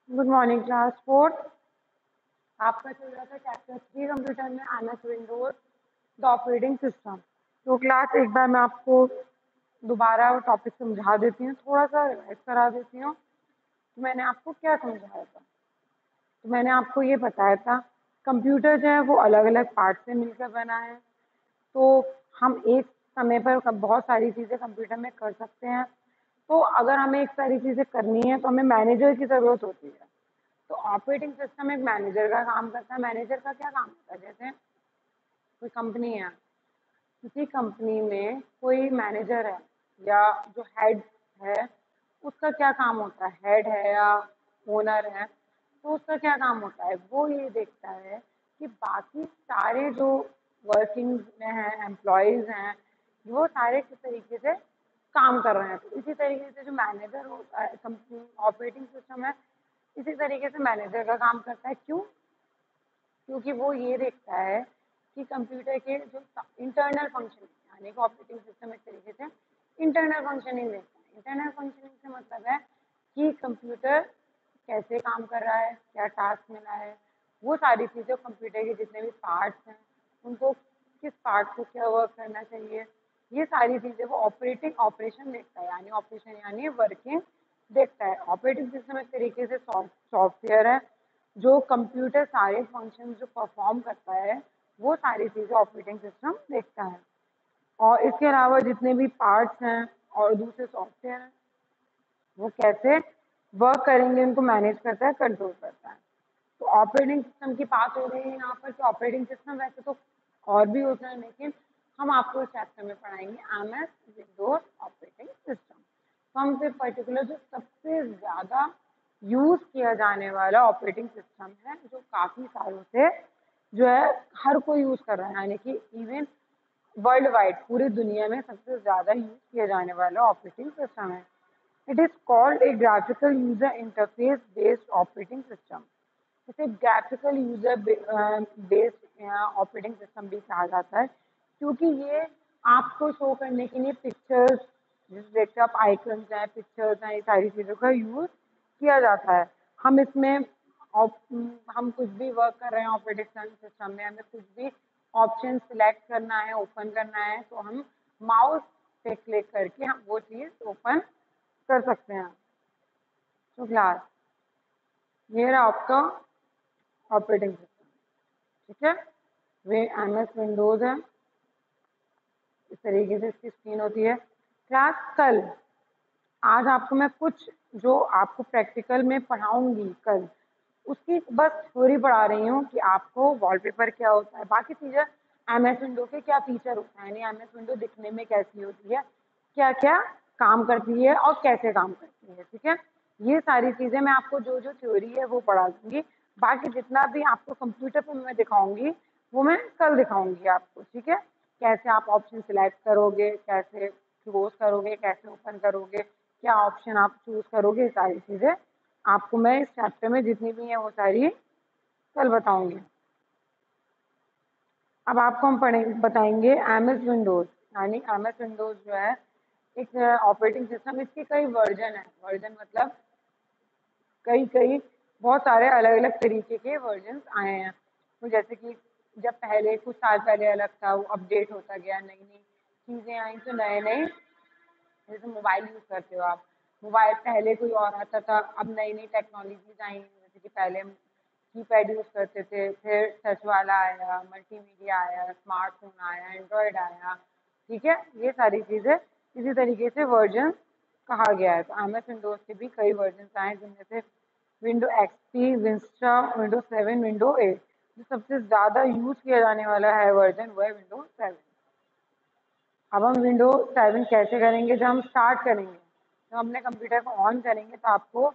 Good morning class fourth. आपका चल रहा था चैप्टर 3 कंप्यूटर में MS Windows the operating system. तो क्लास एक बार मैं आपको दोबारा वो टॉपिक समझा देती हूँ, थोड़ा सा रिवाइज करा देती हूँ। तो मैंने आपको क्या समझाया था? तो मैंने आपको ये बताया था कंप्यूटर जो है वो अलग अलग पार्ट से मिलकर बना है। तो हम एक समय पर बहुत सारी चीज़ें कंप्यूटर में कर सकते हैं। तो अगर हमें एक सारी चीज़ें करनी है तो हमें मैनेजर की ज़रूरत होती है। तो ऑपरेटिंग सिस्टम एक मैनेजर का काम करता है। मैनेजर का क्या काम होता है? जैसे कोई कंपनी है, किसी कंपनी में कोई मैनेजर है या जो हेड है, उसका क्या काम होता है? हेड है या ओनर है, तो उसका क्या काम होता है? वो ये देखता है कि बाकी सारे जो वर्किंग में हैं, एम्प्लॉयज हैं, वो सारे किस तरीके से काम कर रहे हैं। तो इसी तरीके से जो मैनेजर होता है, कंपनी ऑपरेटिंग सिस्टम है, इसी तरीके से मैनेजर का काम करता है। क्यों? क्योंकि वो ये देखता है कि कंप्यूटर के जो इंटरनल फंक्शन, यानी कि ऑपरेटिंग सिस्टम एक तरीके से इंटरनल फंक्शनिंग देखता है। इंटरनल फंक्शनिंग से मतलब है कि कंप्यूटर कैसे काम कर रहा है, क्या टास्क मिला है, वो सारी चीज़ें कंप्यूटर के जितने भी पार्ट्स हैं उनको किस पार्ट को क्या वर्क करना चाहिए, ये सारी चीज़ें वो ऑपरेशन देखता है, यानी ऑपरेशन यानी वर्किंग देखता है। ऑपरेटिंग सिस्टम एक तरीके से सॉफ्टवेयर है जो कंप्यूटर सारे फंक्शन जो परफॉर्म करता है, वो सारी चीज़ें ऑपरेटिंग सिस्टम देखता है। और इसके अलावा जितने भी पार्ट्स हैं और दूसरे सॉफ्टवेयर हैं, वो कैसे वर्क करेंगे उनको मैनेज करता है, कंट्रोल करता है। तो ऑपरेटिंग सिस्टम की बात हो रही है यहाँ पर कि ऑपरेटिंग सिस्टम वैसे तो और भी होता है, लेकिन हम आपको इस चैप्टर में पढ़ाएंगे एमएस विंडोज ऑपरेटिंग सिस्टम। तो हम सिर्फ पर्टिकुलर जो सबसे ज़्यादा यूज़ किया जाने वाला ऑपरेटिंग सिस्टम है, जो काफ़ी सालों से जो है हर कोई यूज़ कर रहा है, यानी कि इवन वर्ल्ड वाइड पूरी दुनिया में सबसे ज़्यादा यूज़ किया जाने वाला ऑपरेटिंग सिस्टम है। It is called a graphical user interface based operating system. इसे graphical user based operating system भी कहा जाता है, क्योंकि ये आपको शो करने के लिए पिक्चर्स, जैसे आप आइकन्स हैं, पिक्चर्स हैं, ये सारी चीज़ों का यूज़ किया जाता है। हम इसमें हम कुछ भी वर्क कर रहे हैं ऑपरेटिंग सिस्टम में, हमें कुछ भी ऑप्शन सिलेक्ट करना है, ओपन करना है, तो हम माउस पे क्लिक करके हम वो चीज़ ओपन कर सकते हैं। तो क्लास ये रहा आपका ऑपरेटिंग सिस्टम, ठीक है। वे एमएस विंडोज है, इस तरीके से इसकी स्क्रीन होती है। क्लास कल आज आपको मैं कुछ जो आपको प्रैक्टिकल में पढ़ाऊंगी कल, उसकी बस थ्योरी पढ़ा रही हूँ कि आपको वॉलपेपर क्या होता है, बाकी चीज़ें एमएस विंडो के क्या फीचर होता है, यानी एमएस विंडो दिखने में कैसी होती है, क्या क्या काम करती है और कैसे काम करती है, ठीक है। ये सारी चीज़ें मैं आपको जो जो थ्योरी है वो पढ़ा दूंगी। बाकी जितना भी आपको कंप्यूटर पर मैं दिखाऊंगी वो मैं कल दिखाऊंगी आपको, ठीक है। कैसे आप ऑप्शन सिलेक्ट करोगे, कैसे क्लोज करोगे, कैसे ओपन करोगे, क्या ऑप्शन आप चूज करोगे, ये सारी चीज़ें आपको मैं इस चैप्टर में जितनी भी है वो सारी कल बताऊंगी। अब आपको हम बताएंगे एमएस विंडोज, यानी एमएस विंडोज जो है एक ऑपरेटिंग सिस्टम, इसके कई वर्जन है। वर्जन मतलब कई कई बहुत सारे अलग अलग तरीके के वर्जन आए हैं। तो जैसे कि जब पहले कुछ साल पहले अलग था, वो अपडेट होता गया, नई नई चीज़ें आई, तो नए नए, जैसे मोबाइल यूज़ करते हो आप, मोबाइल पहले कोई और आता था, अब नई नई टेक्नोलॉजीज आई हैं। जैसे कि पहले हम कीपैड यूज़ करते थे, फिर टच वाला आया, मल्टीमीडिया आया, स्मार्टफोन आया, एंड्रॉयड आया, ठीक है। ये सारी चीज़ें इसी तरीके से वर्जन कहा गया है। तो एमएस विंडोज के भी कई वर्जन आए हैं, जिनमें से window XP, Vista, window 7, window 8। जो सबसे ज़्यादा यूज़ किया जाने वाला है वर्जन वो है विंडो 7। अब हम विंडो 7 कैसे करेंगे? जब हम स्टार्ट करेंगे, जब हमने कंप्यूटर को ऑन करेंगे तो आपको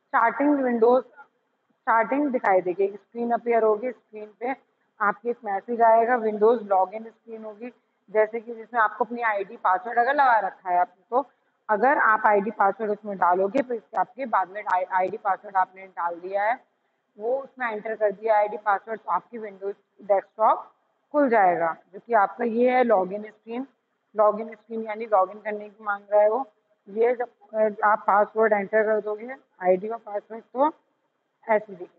स्टार्टिंग दिखाई देगी, एक स्क्रीन अपीयर होगी, स्क्रीन पे आपकी एक मैसेज आएगा, विंडोज लॉगिन स्क्रीन होगी, जैसे कि जिसमें आपको अपनी आईडी पासवर्ड अगर लगा रखा है आपने, तो अगर आप आईडी पासवर्ड उसमें डालोगे तो इसके आपके बाद में आईडी पासवर्ड आपने डाल दिया है, वो उसमें एंटर कर दिया आईडी पासवर्ड, तो आपकी विंडोज डेस्कटॉप खुल जाएगा, जो कि आपका ये है लॉगिन स्क्रीन। लॉगिन स्क्रीन यानी लॉगिन करने की मांग रहा है वो। ये जब आप पासवर्ड एंटर कर दोगे, आईडी और पासवर्ड, तो ऐसी दिखेगी।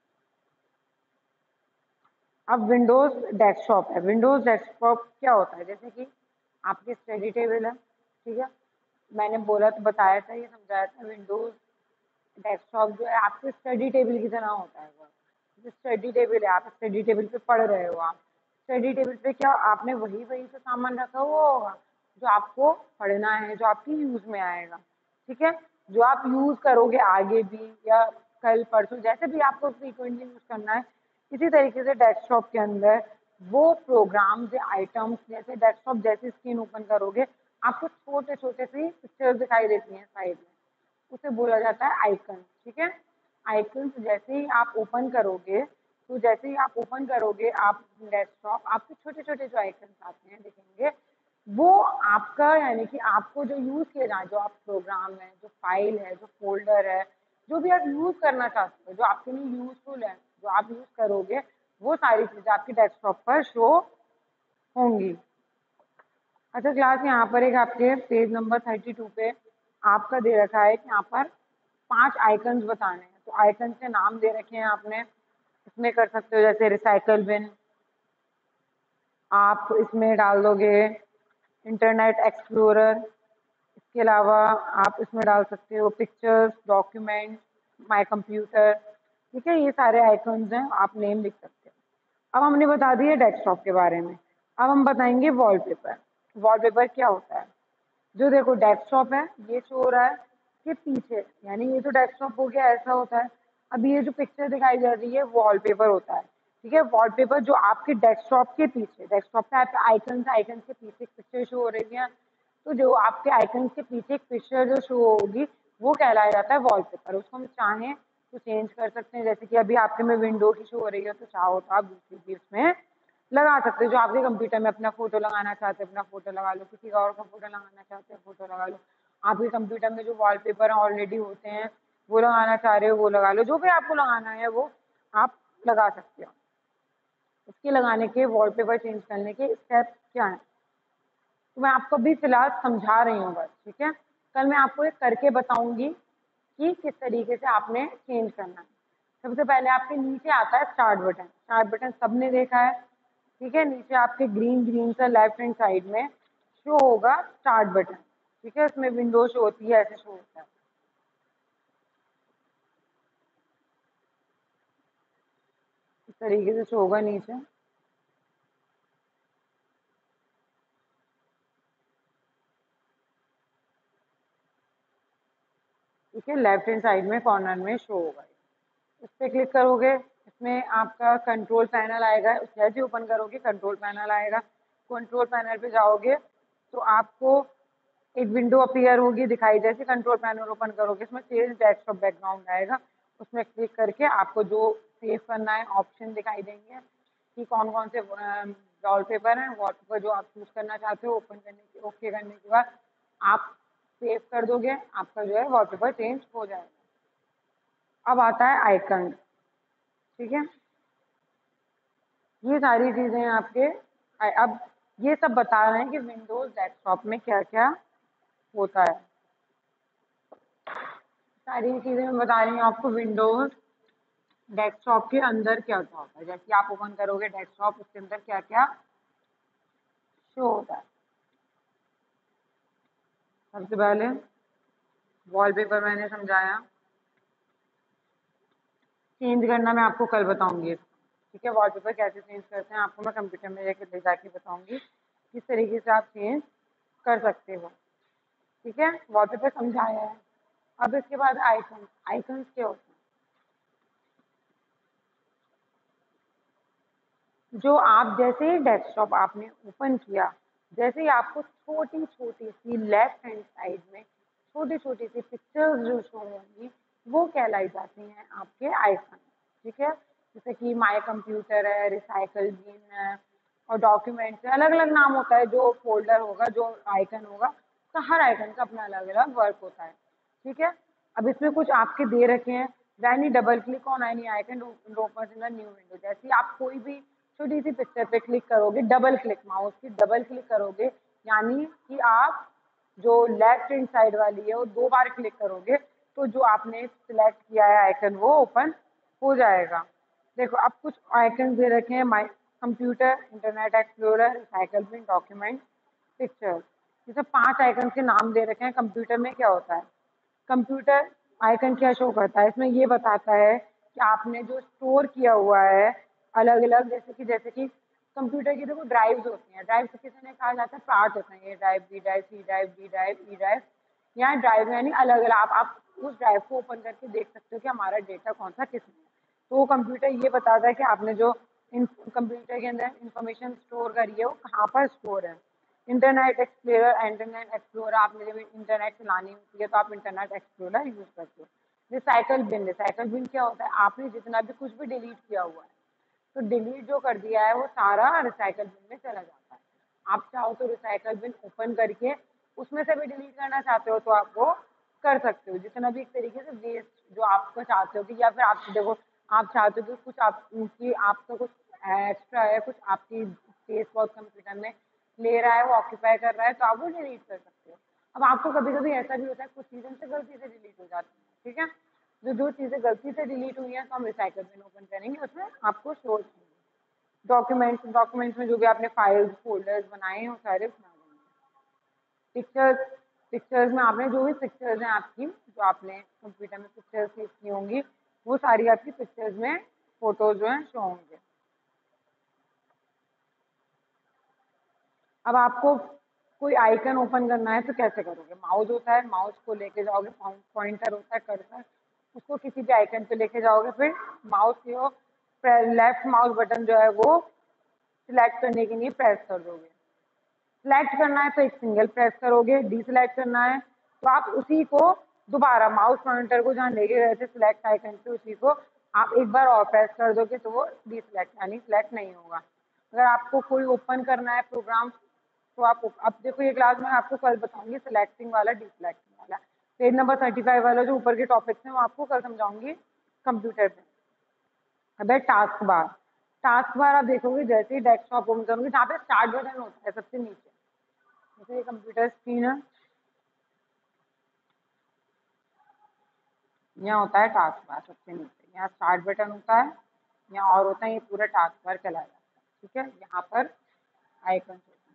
अब विंडोज डेस्कटॉप है। विंडोज डेस्कटॉप क्या होता है, जैसे कि आपकी स्टडी टेबल है, ठीक है, मैंने बोला तो बताया था, ये समझाया था। विंडोज डेस्कटॉप जो है आपके स्टडी टेबल की तरह होता है। वो जो स्टडी टेबल है, आप स्टडी टेबल पे पढ़ रहे हो, आप स्टडी टेबल पे क्या आपने वही वही तो सामान रखा हुआ होगा जो आपको पढ़ना है, जो आपकी यूज में आएगा, ठीक है, जो आप यूज करोगे आगे भी या कल परसों, जैसे भी आपको फ्रीक्वेंटली यूज करना है। इसी तरीके से डेस्कटॉप के अंदर वो प्रोग्राम्स या आइटम्स, जैसे डेस्कटॉप जैसे स्क्रीन ओपन करोगे आपको छोटे छोटे सी पिक्चर्स दिखाई देती हैं साइड में, उसे बोला जाता है आइकन, ठीक है। आइकन जैसे ही आप ओपन करोगे, तो जैसे ही आप ओपन करोगे आप डेस्कटॉप, आपके छोटे छोटे जो आइकन आते हैं दिखेंगे, वो आपका यानी कि आपको जो यूज किया जाए, जो आप प्रोग्राम है, जो फाइल है, जो फोल्डर है, जो भी आप यूज करना चाहते हो, जो आपके लिए यूजफुल है, जो आप यूज करोगे, वो सारी चीजें आपके डेस्कटॉप पर शो होंगी। अच्छा क्लास, यहाँ पर एक आपके पेज नंबर 32 पे आपका दे रखा है कि यहाँ पर 5 आइकन्स बताने हैं। तो आइकन के नाम दे रखे हैं आपने, इसमें कर सकते हो जैसे रिसाइकल बिन, आप इसमें डाल दोगे इंटरनेट एक्सप्लोरर, इसके अलावा आप इसमें डाल सकते हो पिक्चर्स, डॉक्यूमेंट, माय कंप्यूटर, ठीक है, ये सारे आइकन्स हैं, आप नेम लिख सकते हो। अब हमने बता दिया डेस्कटॉप के बारे में, अब हम बताएंगे वॉलपेपर। वॉलपेपर क्या होता है, जो देखो डेस्कटॉप है ये शो हो रहा है कि पीछे, यानी ये तो डेस्कटॉप हो गया, ऐसा होता है। अब ये जो पिक्चर दिखाई जा रही है वॉलपेपर होता है, ठीक है। वॉलपेपर जो आपके डेस्कटॉप के पीछे, डेस्कटॉप पे आपके आइकन आइकन के पीछे एक पिक्चर शो हो रही है, तो जो आपके आइकन के पीछे एक पिक्चर जो शो होगी वो कहलाया जाता है वॉलपेपर। उसको हम चाहें तो चेंज कर सकते हैं, जैसे कि अभी आपके में विंडो की शो हो रही है, तो चाहो तो आप दूसरी भी उसमें लगा सकते हो। जो आपके कंप्यूटर में अपना फोटो लगाना चाहते हैं अपना फोटो लगा लो, किसी का और का फोटो लगाना चाहते हैं फोटो लगा लो। आपके कंप्यूटर में जो वॉलपेपर ऑलरेडी होते हैं वो लगाना चाह रहे हो वो लगा लो, जो भी आपको लगाना है वो आप लगा सकते हो। इसके लगाने के, वॉलपेपर चेंज करने के स्टेप्स क्या हैं, तो मैं आपको भी फिलहाल समझा रही हूँ बस, ठीक है। कल मैं आपको एक करके बताऊंगी कि किस तरीके से आपने चेंज करना है। सबसे पहले आपके नीचे आता है स्टार्ट बटन। स्टार्ट बटन सबने देखा है, ठीक है। नीचे आपके ग्रीन ग्रीन सा लेफ्ट हैंड साइड में शो होगा स्टार्ट बटन, ठीक है, उसमें विंडो शो होती है, ऐसे शो होता है। इस तरीके से शो होगा नीचे, ठीक है, लेफ्ट हैंड साइड में कॉर्नर में शो होगा। इस पर क्लिक करोगे, इसमें आपका कंट्रोल पैनल आएगा, जैसे ओपन करोगे कंट्रोल पैनल आएगा। कंट्रोल पैनल पे जाओगे तो आपको एक विंडो अपीयर होगी दिखाई, जैसे कंट्रोल पैनल ओपन करोगे इसमें चेंज डेस्कटॉप बैकग्राउंड आएगा, उसमें क्लिक करके आपको जो सेव करना है ऑप्शन दिखाई देंगे कि कौन कौन से वॉलपेपर हैं। वॉलपेपर जो आप चूज करना चाहते हो, ओपन करने के, ओके करने के बाद आप सेव कर दोगे, आपका जो है वॉलपेपर चेंज हो जाएगा। अब आता है आइकन, ठीक है, ये सारी चीजें आपके अब ये सब बता रहे हैं कि विंडोज डेस्कटॉप में क्या क्या होता है। सारी चीजें मैं बता रही हूँ आपको विंडोज डेस्कटॉप के अंदर क्या क्या होता है। जैसे आप ओपन करोगे डेस्कटॉप, उसके अंदर क्या क्या शो होता है। सबसे पहले वॉलपेपर मैंने समझाया, चेंज करना मैं आपको कल बताऊंगी, ठीक है। वॉलपेपर कैसे चेंज करते हैं आपको मैं कंप्यूटर में ले जाके बताऊंगी, किस तरीके से आप चेंज कर सकते हो, ठीक है। वॉलपेपर समझाया है। अब इसके बाद आइकन, आइकन क्या होते हैं, जो आप जैसे ही डेस्कटॉप आपने ओपन किया, जैसे ही आपको छोटी छोटी सी लेफ्ट हैंड साइड में छोटी छोटी सी पिक्चर्स जो शो होंगी वो कहलाई जाती हैं आपके आइकन, ठीक है। जैसे कि माय कंप्यूटर है, रिसाइकल बिन है और डॉक्यूमेंट्स है, अलग अलग नाम होता है। जो फोल्डर होगा, जो आइकन होगा, तो हर आइकन का अपना अलग अलग वर्क होता है, ठीक है। अब इसमें कुछ आपके दे रखे हैं, when you double click on any icon opens in a new window. जैसे ही आप कोई भी छोटी सी पिक्चर पे क्लिक करोगे, डबल क्लिक, माउस की डबल क्लिक करोगे, यानी कि आप जो लेफ्ट हैंड साइड वाली है वो 2 बार क्लिक करोगे तो जो आपने सिलेक्ट किया है आइकन वो ओपन हो जाएगा। देखो अब कुछ आइकन दे रखे हैं, my computer, internet explorer, recycle bin, document, picture. ये सब 5 आइकन के नाम दे रखे हैं। कंप्यूटर में क्या होता है, कंप्यूटर आइकन क्या शो करता है, इसमें ये बताता है कि आपने जो स्टोर किया हुआ है अलग अलग, जैसे कि कंप्यूटर की देखो ड्राइव्स होती हैं। ड्राइव किसी ने कहा जाता है पार्ट होते हैं, ये drive, B drive, C drive, D drive, E drive. यहाँ ड्राइव यानी अलग अलग, आप उस ड्राइव को ओपन करके देख सकते हो कि हमारा डेटा कौन सा किस में है। तो कंप्यूटर ये बताता है कि आपने जो कंप्यूटर के अंदर इंफॉर्मेशन स्टोर करी है वो कहाँ पर स्टोर है। इंटरनेट एक्सप्लोरर आपने जब इंटरनेट चलानी होती है तो आप इंटरनेट एक्सप्लोरर यूज करते हो। रिसाइकल बिन क्या होता है, आपने जितना भी कुछ भी डिलीट किया हुआ है तो डिलीट जो कर दिया है वो सारा रिसाइकल बिन में चला जाता है। आप चाहो तो रिसाइकल बिन ओपन करके उसमें से भी डिलीट करना चाहते हो तो आप वो कर सकते हो। जितना भी एक तरीके से वेस्ट जो आपको चाहते हो कि, या फिर आप देखो आप चाहते हो कि कुछ आपका कुछ एक्स्ट्रा है, कुछ आपकी स्पेस बहुत कंप्यूटर में ले रहा है, वो ऑक्यूपाई कर रहा है, तो आप वो डिलीट कर सकते हो। अब आपको कभी कभी ऐसा भी होता है कुछ चीज़ें से गलती से डिलीट हो जाती है, ठीक है। जो चीज़ें गलती से डिलीट हुई हैं तो हम रिसाइकल बिन ओपन करेंगे, उसमें आपको शो डॉक्यूमेंट्स में जो भी आपने फाइल्स फोल्डर्स बनाए हैं वो सारे उसमें आ जाएंगे। पिक्चर्स पिक्चर्स में आपने जो भी पिक्चर्स हैं आपकी, जो आपने कंप्यूटर में पिक्चर्स सेव की होंगी वो सारी आपकी पिक्चर्स में फोटोज जो हैं शो होंगे। अब आपको कोई आइकन ओपन करना है तो कैसे करोगे, माउस होता है, माउस को लेके जाओगे, पॉइंटर होता है, कर्सर, उसको किसी भी आइकन पे लेके जाओगे, फिर माउस को लेफ्ट माउस बटन जो है वो सिलेक्ट करने के लिए प्रेस कर दोगे। सिलेक्ट करना है तो एक सिंगल प्रेस करोगे, डीसिलेक्ट करना है तो आप उसी को दोबारा माउस पॉइंटर को जहाँ लेके गए थे सिलेक्ट आइकन पे उसी को आप एक बार और प्रेस कर दोगे तो वो डीसिलेक्ट यानी सिलेक्ट नहीं होगा। अगर आपको कोई ओपन करना है प्रोग्राम तो आप अब देखो ये क्लास में आपको कल बताऊंगी सिलेक्टिंग वाला डीसिलेक्टिंग वाला। पेज नंबर 35 वाला जो ऊपर के टॉपिक्स हैं वो आपको कल समझाऊंगी कंप्यूटर पे। अब है टास्क बार। टास्क बार आप देखोगे जैसे ही डेस्कटॉप ओपन करोगे जहाँ पे स्टार्ट बटन होता है सबसे नीचे, जैसे ये कंप्यूटर स्क्रीन है, यहाँ होता है टास्क बार सबसे नीचे, यहाँ स्टार्ट बटन होता है, यहाँ और होता है, ये पूरा टास्क बार चला जाता है, ठीक है। यहाँ पर आइकन होता है,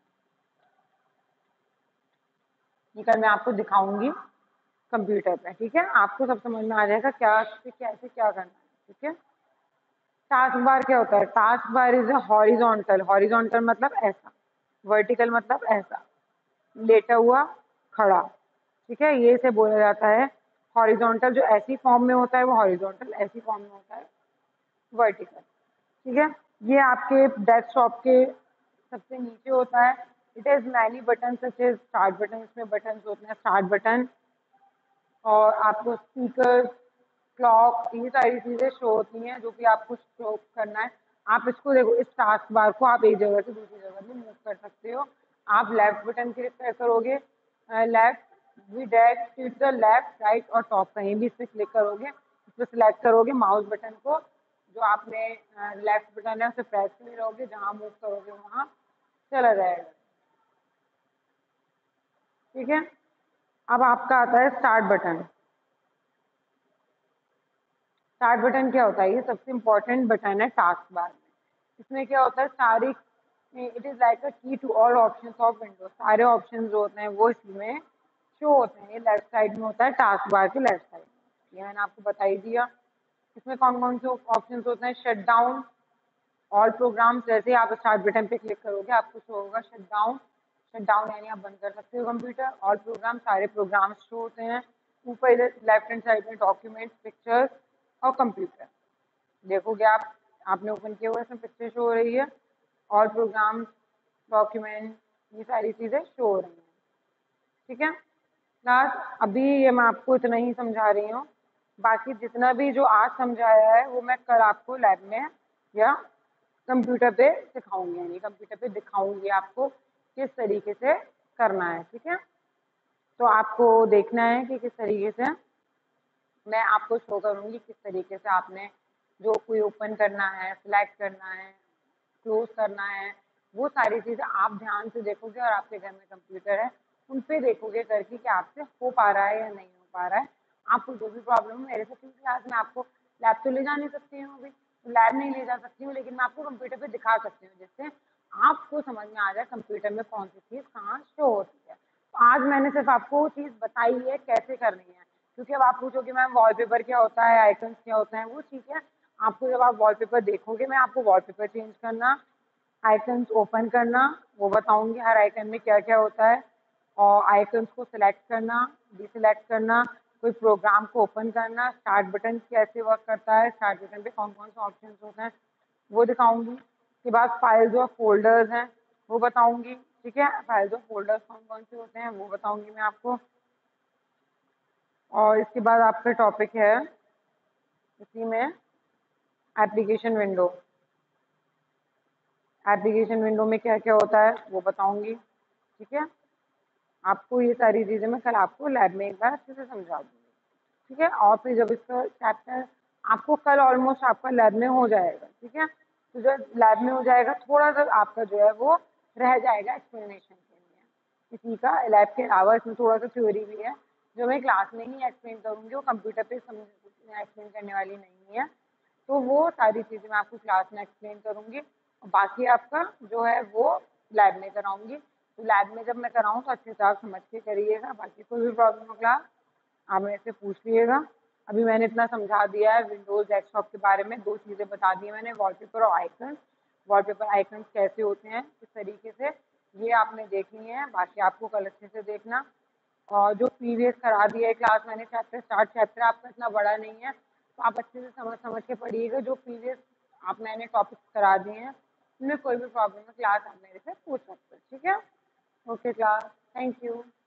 ये कल मैं आपको दिखाऊंगी कंप्यूटर पे, ठीक है। आपको सब समझ में आ जाएगा क्या कैसे क्या करना है, ठीक है। टास्क बार क्या होता है, task bar is horizontal, horizontal मतलब ऐसा, वर्टिकल मतलब ऐसा, लेटा हुआ, खड़ा, ठीक है, ये से बोला जाता है हॉरिजॉन्टल। जो ऐसी फॉर्म में होता है वो हॉरिजॉन्टल, ऐसी फॉर्म में होता है वर्टिकल, ठीक है। ये आपके डेस्कटॉप के सबसे नीचे होता है। It has many button such as start button, इसमें बटन होते हैं, स्टार्ट बटन, और आपको स्पीकर, क्लॉक, ये सारी चीजें शो होती हैं जो कि आपको शो करना है। आप इसको देखो, इस टास्क बार को आप एक जगह से दूसरी जगह भी मूव कर सकते हो। आप लेफ्ट बटन क्लिक करोगे, लेफ्ट भी direct to the left, right और टॉप, कहीं भी इस पर क्लिक करोगे, इस पर सिलेक्ट करोगे माउस बटन को, जो आपने लेफ्ट बटन है उसे प्रेस में रहोगे, जहाँ मूव करोगे वहाँ चला जाएगा, ठीक है। अब आपका आता है स्टार्ट बटन। स्टार्ट बटन क्या होता है, ये सबसे इम्पोर्टेंट बटन है टास्क बार में। इसमें क्या होता है, सारी it is like a key to all options of Windows, सारे ऑप्शंस जो होते हैं वो इसमें शो होते हैं। ये लेफ्ट साइड में होता है, टास्क बार के लेफ्ट साइड में, ये मैंने आपको बता ही दिया। इसमें कौन कौन से ऑप्शंस होते हैं, शट डाउन, ऑल प्रोग्राम्स, जैसे ही आप स्टार्ट बटन पे क्लिक करोगे आपको शो होगा शट डाउन, शट डाउन यानी आप बंद कर सकते हो कंप्यूटर। ऑल प्रोग्राम, सारे प्रोग्राम्स शो होते हैं। ऊपर इधर लेफ्ट हैंड साइड में डॉक्यूमेंट्स, पिक्चर्स और कंप्यूटर, देखोगे आप, आपने ओपन किया हुआ है, इसमें पिक्चर शो हो रही है, और प्रोग्राम, डॉक्यूमेंट, ये सारी चीज़ें शो हो रही हैं, ठीक है। क्लास अभी ये मैं आपको इतना ही समझा रही हूँ, बाकी जितना भी जो आज समझाया है वो मैं कल आपको लैब में या कंप्यूटर पे सिखाऊंगी, यानी कंप्यूटर पे दिखाऊंगी आपको किस तरीके से करना है, ठीक है। तो आपको देखना है कि किस तरीके से मैं आपको शो करूंगी, किस तरीके से आपने जो कोई ओपन करना है, सिलेक्ट करना है, क्लोज करना है, वो सारी चीज़ें आप ध्यान से देखोगे, और आपके घर में कंप्यूटर है उन पे देखोगे करके कि आपसे हो पा रहा है या नहीं हो पा रहा है। आपको जो भी प्रॉब्लम है मेरे से क्लास में आपको लैब तो ले जा नहीं सकती हूँ अभी, तो लैब नहीं ले जा सकती हूँ, लेकिन मैं आपको कंप्यूटर पे दिखा सकती हूँ, जिससे आपको समझ में आ जाए कंप्यूटर में कौन सी चीज़ कहाँ शो होती है। तो आज मैंने सिर्फ आपको वो चीज़ बताई है कैसे करनी है, क्योंकि अब आप पूछोगे मैम वॉलपेपर क्या होता है, आइकन्स क्या होता है, वो ठीक है, आपको जब आप वॉलपेपर देखोगे मैं आपको वॉलपेपर चेंज करना, आइकन्स ओपन करना वो बताऊंगी, हर आइकन में क्या क्या होता है, और आइकन्स को सिलेक्ट करना, डिसलेक्ट करना, कोई प्रोग्राम को ओपन करना, स्टार्ट बटन कैसे वर्क करता है, स्टार्ट बटन पे कौन कौन से ऑप्शंस होते हैं वो दिखाऊंगी। उसके बाद फाइल्स और फोल्डर्स हैं वो बताऊंगी, ठीक है, फाइल्स और फोल्डर्स कौन कौन से होते हैं वो बताऊंगी मैं आपको। और इसके बाद आपका टॉपिक है इसी में एप्लीकेशन विंडो, एप्लीकेशन विंडो में क्या क्या होता है वो बताऊंगी, ठीक है। आपको ये सारी चीज़ें मैं कल आपको लैब में एक बार अच्छे से समझा दूंगी, ठीक है। और फिर जब इसका चैप्टर आपको कल ऑलमोस्ट आपका लैब में हो जाएगा, ठीक है। तो जब लैब में हो जाएगा थोड़ा सा आपका जो है वो रह जाएगा एक्सप्लेनेशन के लिए, इसी का लैब के अलावा इसमें थोड़ा सा थ्योरी भी है जो मैं क्लास में ही एक्सप्लेन करूँगी, वो कंप्यूटर पे समझ एक्सप्लेन करने वाली नहीं है, तो वो सारी चीज़ें मैं आपको क्लास में एक्सप्लेन करूँगी, और बाकी आपका जो है वो लैब में कराऊंगी। तो लैब में जब मैं कराऊँ तो अच्छे से आप समझ के करिएगा, बाकी कोई भी प्रॉब्लम हो क्लास आप मेरे से पूछ लीजिएगा। अभी मैंने इतना समझा दिया है विंडोज़ डेस्कटॉप के बारे में, 2 चीज़ें बता दी मैंने, वॉलपेपर और आइकन। वॉलपेपर आइकन्स कैसे होते हैं किस तरीके से, ये आपने देख लिए हैं, बाकी आपको कल अच्छे से देखना। और जो प्रीवियस करा दिया है क्लास मैंने चैप्टर स्टार्ट, चैप्टर आपका इतना बड़ा नहीं है, तो आप अच्छे से समझ समझ के पढ़िएगा। जो प्रीवियस आप मैंने टॉपिक्स करा दिए हैं उनमें कोई भी प्रॉब्लम है क्लास आप मेरे से पूछ सकते हैं, ठीक है। Okay class, thank you.